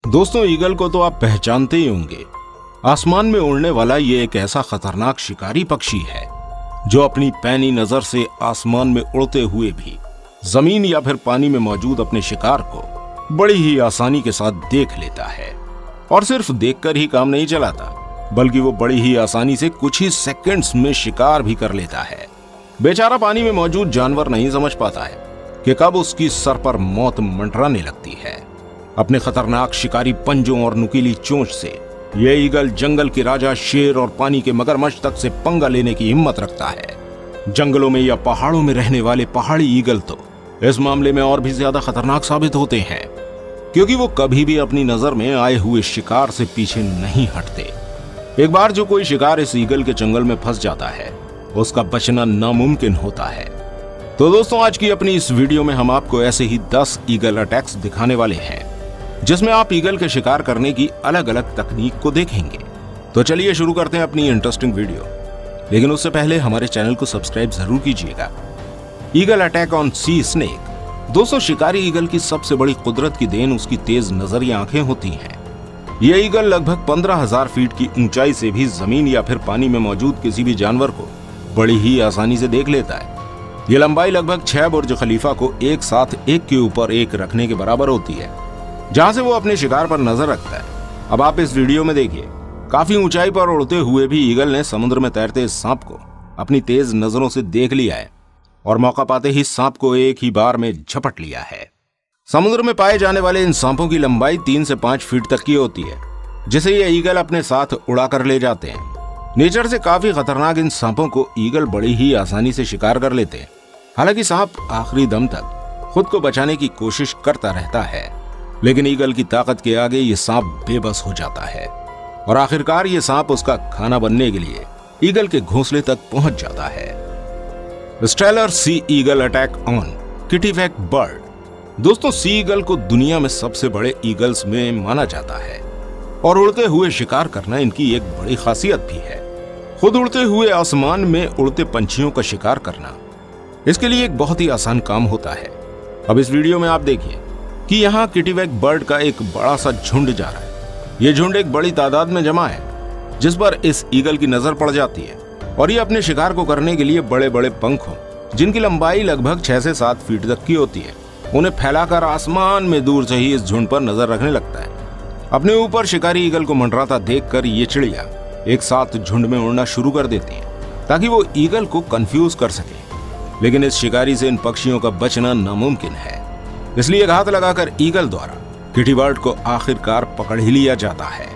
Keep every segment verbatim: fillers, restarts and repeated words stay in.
दोस्तों, ईगल को तो आप पहचानते ही होंगे। आसमान में उड़ने वाला ये एक ऐसा खतरनाक शिकारी पक्षी है जो अपनी पैनी नजर से आसमान में उड़ते हुए भी जमीन या फिर पानी में मौजूद अपने शिकार को बड़ी ही आसानी के साथ देख लेता है। और सिर्फ देखकर ही काम नहीं चलाता, बल्कि वो बड़ी ही आसानी से कुछ ही सेकंड्स में शिकार भी कर लेता है। बेचारा पानी में मौजूद जानवर नहीं समझ पाता है कि कब उसकी सर पर मौत मंडराने लगती है। अपने खतरनाक शिकारी पंजों और नुकीली चोंच से ये ईगल जंगल के राजा शेर और पानी के मगरमच्छ तक से पंगा लेने की हिम्मत रखता है। जंगलों में या पहाड़ों में रहने वाले पहाड़ी ईगल तो इस मामले में और भी ज्यादा खतरनाक साबित होते हैं, क्योंकि वो कभी भी अपनी नजर में आए हुए शिकार से पीछे नहीं हटते। एक बार जो कोई शिकार इस ईगल के चंगल में फंस जाता है, उसका बचना नामुमकिन होता है। तो दोस्तों, आज की अपनी इस वीडियो में हम आपको ऐसे ही दस ईगल अटैक्स दिखाने वाले हैं, जिसमें आप ईगल के शिकार करने की अलग अलग तकनीक को देखेंगे। तो चलिए शुरू करते हैं अपनी इंटरेस्टिंग वीडियो, लेकिन उससे पहले हमारे चैनल को सब्सक्राइब जरूर कीजिएगा। Eagle attack on sea snake. दोस्तों, शिकारी ईगल की सबसे बड़ी कुदरत की देन उसकी तेज नजरिया आंखें होती हैं। यह ईगल लगभग पंद्रह हजार फीट की ऊंचाई से भी जमीन या फिर पानी में मौजूद किसी भी जानवर को बड़ी ही आसानी से देख लेता है। ये लंबाई लगभग छह बुर्ज खलीफा को एक साथ एक के ऊपर एक रखने के बराबर होती है, जहां से वो अपने शिकार पर नजर रखता है। अब आप इस वीडियो में देखिए, काफी ऊंचाई पर उड़ते हुए भी ईगल ने समुद्र में तैरते इस सांप को अपनी तेज नजरों से देख लिया है और मौका पाते ही सांप को एक ही बार में झपट लिया है। समुद्र में पाए जाने वाले इन सांपों की लंबाई तीन से पांच फीट तक की होती है, जिसे ये ईगल अपने साथ उड़ा कर ले जाते हैं। नेचर से काफी खतरनाक इन सांपों को ईगल बड़ी ही आसानी से शिकार कर लेते हैं। हालांकि सांप आखिरी दम तक खुद को बचाने की कोशिश करता रहता है, लेकिन ईगल की ताकत के आगे ये सांप बेबस हो जाता है और आखिरकार ये सांप उसका खाना बनने के लिए ईगल के घोंसले तक पहुंच जाता है। Steller sea eagle attack on kittiwake bird. दोस्तों, सी ईगल को दुनिया में सबसे बड़े ईगल्स में माना जाता है और उड़ते हुए शिकार करना इनकी एक बड़ी खासियत भी है। खुद उड़ते हुए आसमान में उड़ते पंछियों का शिकार करना इसके लिए एक बहुत ही आसान काम होता है। अब इस वीडियो में आप देखिए कि यहाँ किटिवैक बर्ड का एक बड़ा सा झुंड जा रहा है। ये झुंड एक बड़ी तादाद में जमा है, जिस पर इस ईगल की नजर पड़ जाती है और ये अपने शिकार को करने के लिए बड़े बड़े पंखों, जिनकी लंबाई लगभग छह से सात फीट तक की होती है, उन्हें फैलाकर आसमान में दूर से ही इस झुंड पर नजर रखने लगता है। अपने ऊपर शिकारी ईगल को मंडराता देखकर ये चिड़िया एक साथ झुंड में उड़ना शुरू कर देती है, ताकि वो ईगल को कंफ्यूज कर सके। लेकिन इस शिकारी से इन पक्षियों का बचना नामुमकिन है, इसलिए घात लगाकर ईगल द्वारा किटी बर्ड को आखिरकार पकड़ ही लिया जाता है।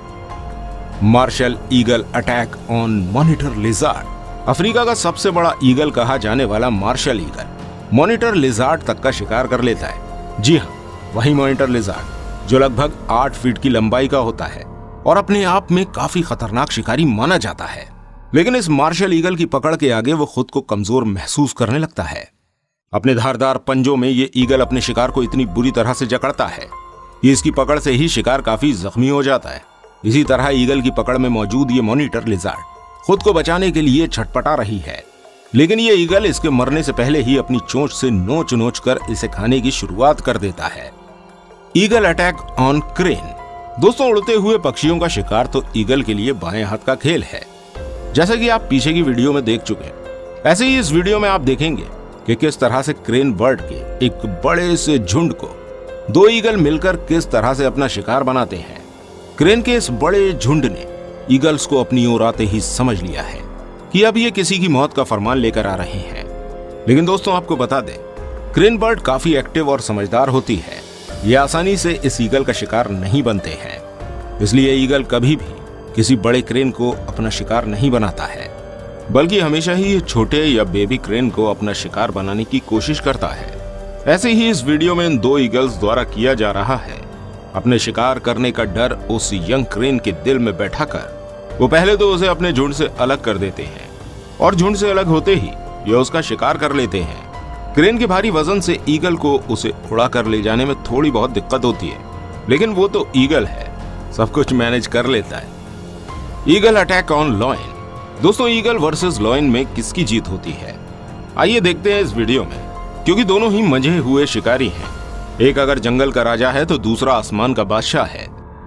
Martial eagle attack on monitor lizard. Africa का सबसे बड़ा ईगल कहा जाने वाला मार्शल ईगल मॉनिटर लिजार्ड तक का शिकार कर लेता है। जी हाँ, वही मॉनिटर लिजार्ड जो लगभग आठ फीट की लंबाई का होता है और अपने आप में काफी खतरनाक शिकारी माना जाता है। लेकिन इस मार्शल ईगल की पकड़ के आगे वो खुद को कमजोर महसूस करने लगता है। अपने धारदार पंजों में ये ईगल अपने शिकार को इतनी बुरी तरह से जकड़ता है कि इसकी पकड़ से ही शिकार काफी जख्मी हो जाता है। इसी तरह ईगल की पकड़ में मौजूद ये मॉनिटर लिजार्ड खुद को बचाने के लिए छटपटा रही है, लेकिन ये ईगल इसके मरने से पहले ही अपनी चोंच से नोच नोच कर इसे खाने की शुरुआत कर देता है। Eagle attack on crane. दोस्तों, उड़ते हुए पक्षियों का शिकार तो ईगल के लिए बाएं हाथ का खेल है, जैसा कि आप पीछे की वीडियो में देख चुके हैं। ऐसे ही इस वीडियो में आप देखेंगे कि किस तरह से क्रेन बर्ड के एक बड़े से झुंड को दो ईगल मिलकर किस तरह से अपना शिकार बनाते हैं। क्रेन के इस बड़े झुंड ने ईगल्स को अपनी ओर आते ही समझ लिया है कि अब ये किसी की मौत का फरमान लेकर आ रहे हैं। लेकिन दोस्तों, आपको बता दें, क्रेन बर्ड काफी एक्टिव और समझदार होती है। ये आसानी से इस ईगल का शिकार नहीं बनते हैं, इसलिए ईगल कभी भी किसी बड़े क्रेन को अपना शिकार नहीं बनाता है, बल्कि हमेशा ही छोटे या बेबी क्रेन को अपना शिकार बनाने की कोशिश करता है। ऐसे ही इस वीडियो में इन दो ईगल्स द्वारा किया जा रहा है। अपने शिकार करने का डर उस यंग क्रेन के दिल में बैठाकर वो पहले तो उसे अपने झुंड से अलग कर देते हैं और झुंड से अलग होते ही ये उसका शिकार कर लेते हैं। क्रेन के भारी वजन से ईगल को उसे उड़ा कर ले जाने में थोड़ी बहुत दिक्कत होती है, लेकिन वो तो ईगल है, सब कुछ मैनेज कर लेता है। Eagle attack on lion. दोस्तों, ईगल वर्सेस लॉयन में किसकी जीत होती है, आइए देखते हैं इस वीडियो में, क्योंकि दोनों ही मंझे हुए शिकारी हैं। एक अगर जंगल का राजा है तो दूसरा आसमान का बादशाह है।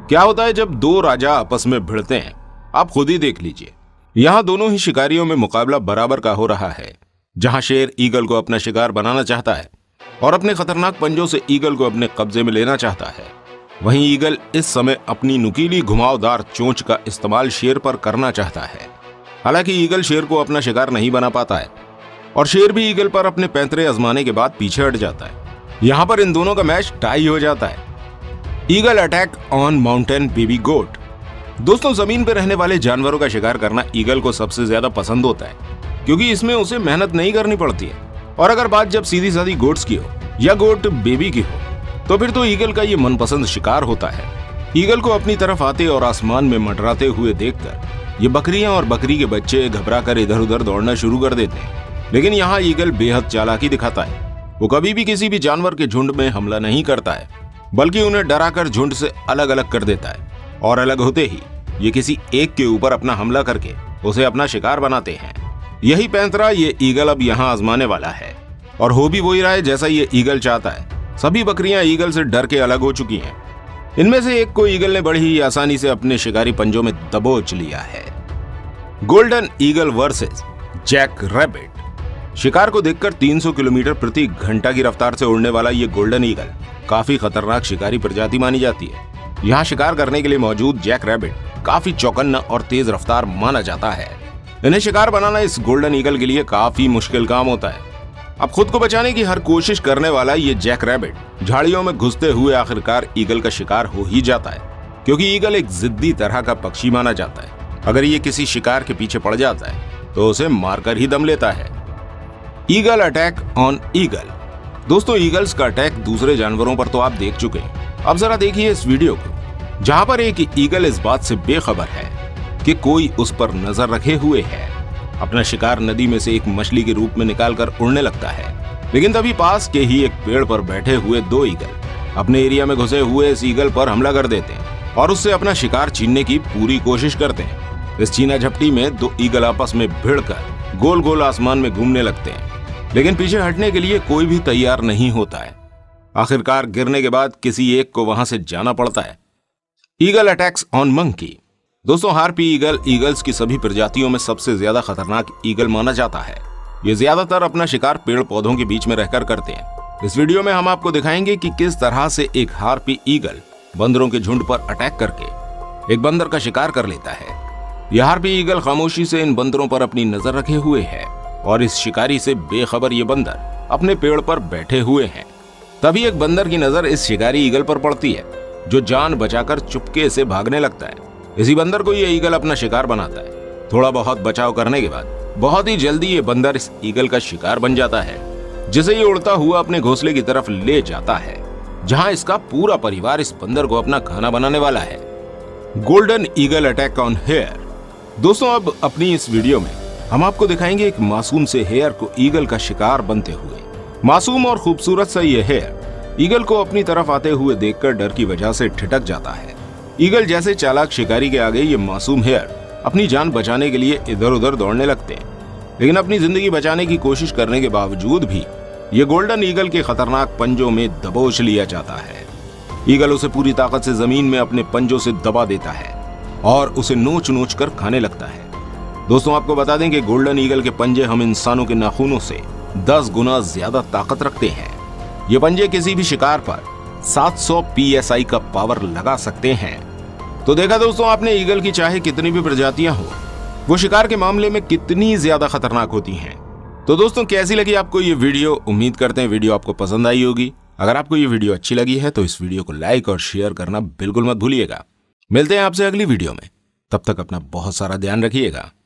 क्या होता है जब दो राजा आपस में भिड़ते हैं, आप खुद ही देख लीजिए। यहाँ दोनों ही शिकारियों में मुकाबला बराबर का हो रहा है। जहां शेर ईगल को अपना शिकार बनाना चाहता है और अपने खतरनाक पंजों से ईगल को अपने कब्जे में लेना चाहता है, वहीं ईगल इस समय अपनी नुकीली घुमावदार चोंच का इस्तेमाल शेर पर करना चाहता है। हालांकि ईगल शेर को अपना शिकार नहीं बना पाता है और शेर भी ईगल पर अपने पैंतरे आजमाने के बाद पीछे हट जाता है। यहाँ पर इन दोनों का मैच टाई हो जाता है। Eagle attack on mountain baby goat. दोस्तों, जमीन पर रहने वाले जानवरों का शिकार करना ईगल को सबसे ज्यादा पसंद होता है, क्योंकि इसमें उसे मेहनत नहीं करनी पड़ती है। और अगर बात जब सीधी सादी गोट्स की हो या गोट बेबी की हो, तो फिर तो ईगल का ये मनपसंद शिकार होता है। ईगल को अपनी तरफ आते और आसमान में मंडराते हुए देखकर ये बकरियां और बकरी के बच्चे घबरा कर इधर उधर दौड़ना शुरू कर देते हैं। लेकिन यहाँ ईगल बेहद चालाकी दिखाता है। वो कभी भी किसी भी जानवर के झुंड में हमला नहीं करता है, बल्कि उन्हें डराकर झुंड से अलग अलग कर देता है और अलग होते ही ये किसी एक के ऊपर अपना हमला करके उसे अपना शिकार बनाते हैं। यही पैंतरा ये ईगल अब यहाँ आजमाने वाला है और हो भी वही रहा है जैसा ये ईगल चाहता है। सभी बकरियां ईगल से डर के अलग हो चुकी हैं। इनमें से एक को ईगल ने बड़ी ही आसानी से अपने शिकारी पंजों में दबोच लिया है। Golden eagle versus jackrabbit. शिकार को देखकर तीन सौ किलोमीटर प्रति घंटा की रफ्तार से उड़ने वाला ये गोल्डन ईगल काफी खतरनाक शिकारी प्रजाति मानी जाती है। यहाँ शिकार करने के लिए मौजूद जैक रैबिट काफी चौकन्ना और तेज रफ्तार माना जाता है। इन्हें शिकार बनाना इस गोल्डन ईगल के लिए काफी मुश्किल काम होता है। अब खुद को बचाने की हर कोशिश करने वाला ये जैक रैबिट झाड़ियों में घुसते हुए आखिरकार ईगल का शिकार हो ही जाता है, क्योंकि ईगल एक जिद्दी तरह का पक्षी माना जाता है। अगर ये किसी शिकार के पीछे पड़ जाता है तो उसे मारकर ही दम लेता है। Eagle attack on eagle. दोस्तों, ईगल्स का अटैक दूसरे जानवरों पर तो आप देख चुके हैं। अब जरा देखिए इस वीडियो को, जहां पर एक ईगल इस बात से बेखबर है कि कोई उस पर नजर रखे हुए है। अपना शिकार नदी में से एक मछली के रूप में निकालकर उड़ने लगता है, लेकिन तभी पास के ही एक पेड़ पर बैठे हुए दो ईगल अपने एरिया में घुसे हुए इस ईगल पर हमला कर देते हैं और उससे अपना शिकार छीनने की पूरी कोशिश करते हैं। इस छीना झपटी में दो ईगल आपस में भिड़कर गोल गोल आसमान में घूमने लगते हैं, लेकिन पीछे हटने के लिए कोई भी तैयार नहीं होता है। आखिरकार गिरने के बाद किसी एक को वहां से जाना पड़ता है। Eagle attacks on monkey. दोस्तों, हार्पी ईगल ईगल्स की सभी प्रजातियों में सबसे ज्यादा खतरनाक ईगल माना जाता है। ये ज्यादातर अपना शिकार पेड़ पौधों के बीच में रहकर करते हैं। इस वीडियो में हम आपको दिखाएंगे कि किस तरह से एक हार्पी ईगल बंदरों के झुंड पर अटैक करके एक बंदर का शिकार कर लेता है। यह हार्पी ईगल खामोशी से इन बंदरों पर अपनी नजर रखे हुए है और इस शिकारी से बेखबर ये बंदर अपने पेड़ पर बैठे हुए हैं। तभी एक बंदर की नजर इस शिकारी ईगल पर पड़ती है, जो जान बचाकर चुपके से भागने लगता है। इसी बंदर को ये ईगल अपना शिकार बनाता है। थोड़ा बहुत बचाव करने के बाद बहुत ही जल्दी ये बंदर इस ईगल का शिकार बन जाता है, जिसे ये उड़ता हुआ अपने घोंसले की तरफ ले जाता है, जहां इसका पूरा परिवार इस बंदर को अपना खाना बनाने वाला है। Golden eagle attack on hare. दोस्तों, अब अपनी इस वीडियो में हम आपको दिखाएंगे एक मासूम से हेयर को ईगल का शिकार बनते हुए। मासूम और खूबसूरत सा ये हेयर ईगल को अपनी तरफ आते हुए देखकर डर की वजह से ठिठक जाता है। ईगल जैसे चालाक शिकारी के आगे ये मासूम हेयर अपनी जान बचाने के लिए इधर उधर दौड़ने लगते हैं, लेकिन अपनी जिंदगी बचाने की कोशिश करने के बावजूद भी ये गोल्डन ईगल के खतरनाक पंजों में दबोच लिया जाता है। ईगल उसे पूरी ताकत से जमीन में अपने पंजों से दबा देता है और उसे नोच नोच कर खाने लगता है। दोस्तों, आपको बता दें कि गोल्डन ईगल के पंजे हम इंसानों के नाखूनों से दस गुना ज्यादा ताकत रखते हैं। ये पंजे किसी भी शिकार पर सात सौ पी एस आई का पावर लगा सकते हैं। तो देखा दोस्तों आपने, ईगल की चाहे कितनी भी प्रजातियां हो, वो शिकार के मामले में कितनी ज्यादा खतरनाक होती हैं। तो दोस्तों, कैसी लगी आपको ये वीडियो? उम्मीद करते हैं वीडियो आपको पसंद आई होगी। अगर आपको ये वीडियो अच्छी लगी है तो इस वीडियो को लाइक और शेयर करना बिल्कुल मत भूलिएगा। मिलते हैं आपसे अगली वीडियो में, तब तक अपना बहुत सारा ध्यान रखिएगा।